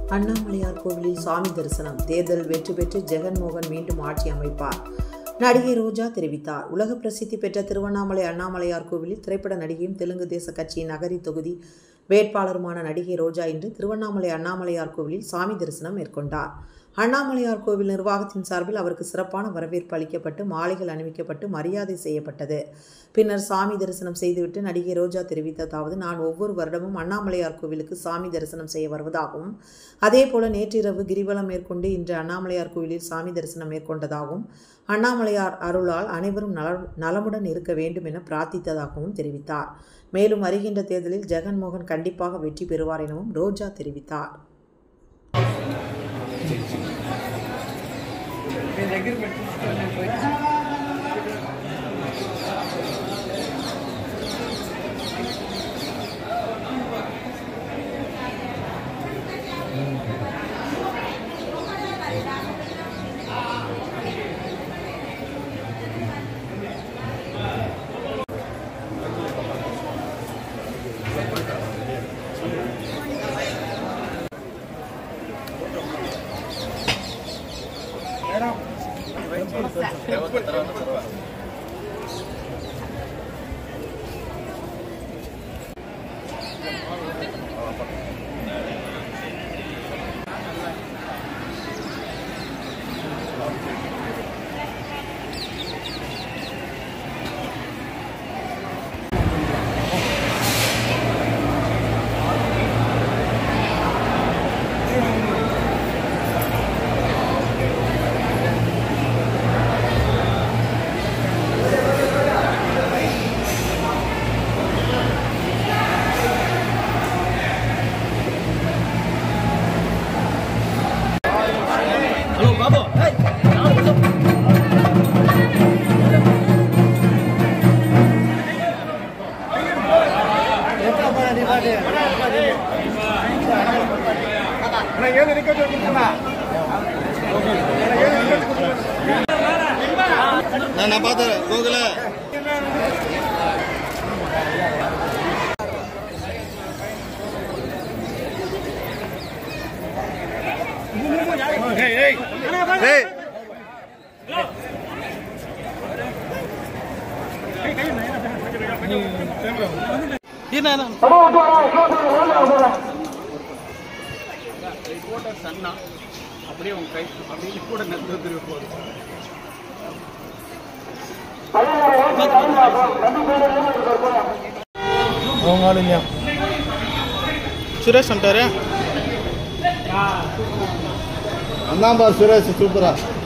அண்ணாமலையார் கோவிலில் சாமி தரிசனம். தேர்தல் வெற்றி பெற்று ஜெகன்மோகன் மீண்டும் ஆட்சி அமைப்பார். நடிகை ரோஜா தெரிவித்தார். உலக பிரசித்தி பெற்ற திருவண்ணாமலை அண்ணாமலையார் கோவிலில் திரைப்பட நடிகையும் தெலுங்கு தேச கட்சியின் நகரி தொகுதி வேட்பாளருமான நடிகை ரோஜா இன்று திருவண்ணாமலை அண்ணாமலையார் கோவிலில் சாமி தரிசனம் மேற்கொண்டார். அண்ணாமலையார் கோவில் நிர்வாகத்தின் சார்பில் அவருக்கு சிறப்பான வரவேற்பு அளிக்கப்பட்டு மாலைகள் அணிவிக்கப்பட்டு மரியாதை செய்யப்பட்டது. பின்னர் சாமி தரிசனம் செய்துவிட்டு நடிகை ரோஜா தெரிவித்ததாவது, நான் ஒவ்வொரு வருடமும் அண்ணாமலையார் கோவிலுக்கு சாமி தரிசனம் செய்ய வருவதாகவும், அதேபோல நேற்றிரவு கிரிவலம் மேற்கொண்டு இன்று அண்ணாமலையார் கோவிலில் சாமி தரிசனம் மேற்கொண்டதாகவும், அண்ணாமலையார் அருளால் அனைவரும் நலமுடன் இருக்க வேண்டும் என பிரார்த்தித்ததாகவும் தெரிவித்தார். மேலும் வருகின்ற தேர்தலில் ஜெகன்மோகன் கண்டிப்பாக வெற்றி பெறுவார் எனவும் ரோஜா தெரிவித்தார். நான் பார்த்தேன் கோகுல அப்படியே உங்க கை அப்படியே கூட நெருங்க போகுது. சுரேஷ் அந்தாம்பா சுரேஷ் சூப்பரா